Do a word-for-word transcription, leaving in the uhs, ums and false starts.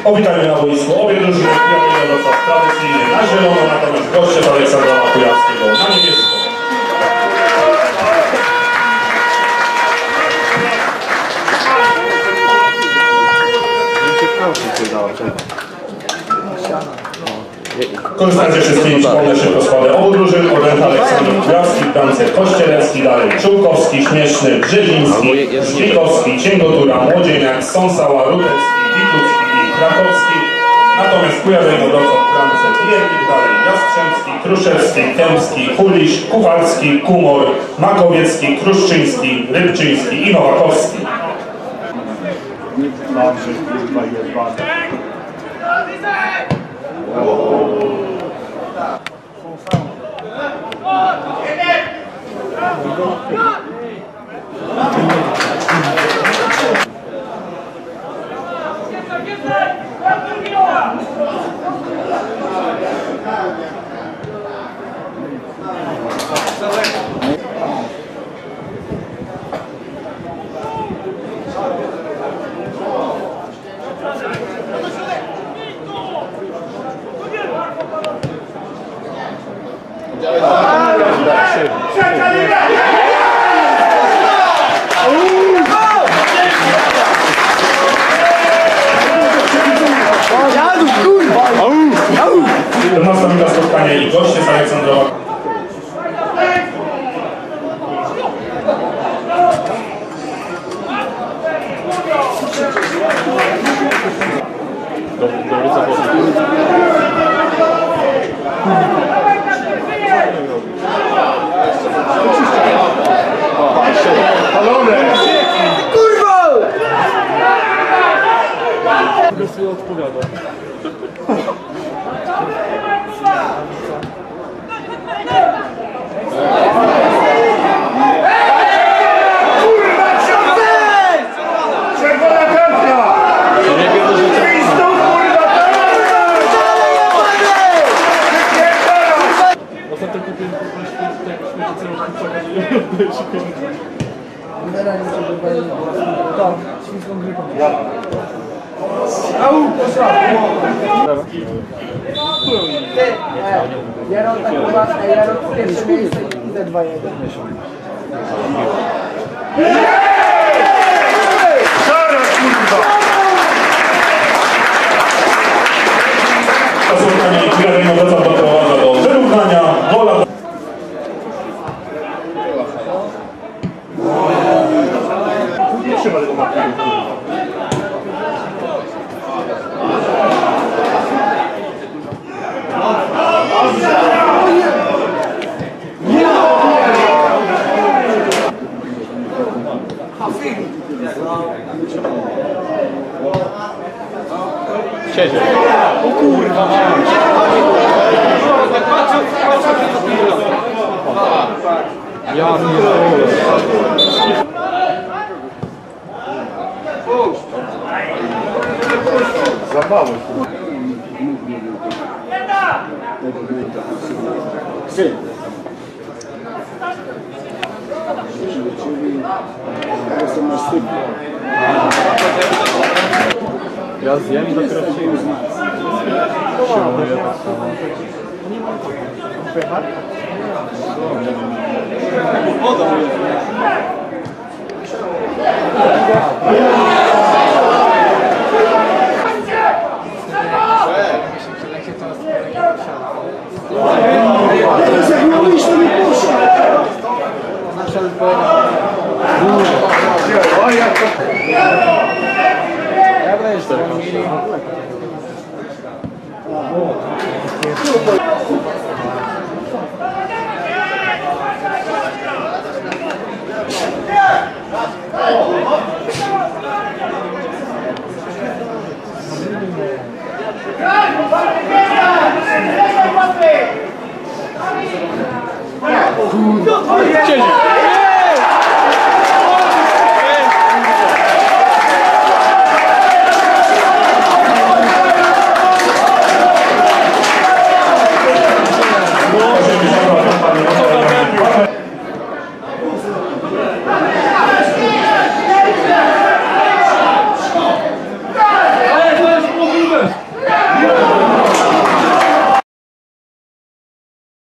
Powitamy na boisku obie drużyny, które Wrocław tradycyjnie na zielono, natomiast goście z Aleksandra Kujawskiego na niebiesko. Korzystając ze wszystkimi przypomnę szybko składy obu drużyn. Orlęta Aleksandr Kujawski, w bramce Kościelecki, dalej Czułkowski, Śmieszny, Brzeziński, Żbikowski, Cięgotura, Młodzieniak, Sąsała, Rutecki, Witucki i Krakowski. Natomiast Kujawienie Wrocław w bramce Piernik, dalej Jastrzębski, Kruszewski, Kępski, Kulisz, Kucharski, Kumor, Makowiecki, Kruszczyński, Rybczyński i Nowakowski. czternasta minuta spotkania i goście z Aleksandrowa. Dobry zawodnik. Kurwa! Mogę sobie odpowiadać. Jarol tak chyba, a Jarol w pierwsze miejsce i te dwa jeden. To spotkanie Kujawienie Wrocław doprowadza do wyrównania. Wola nie trzyma tego materiału. Siedzie. O kurwa. Ja pierdolę. Zabały. Ja zjem i dopiero przyjmę. Przyjmuję tak samo. Ja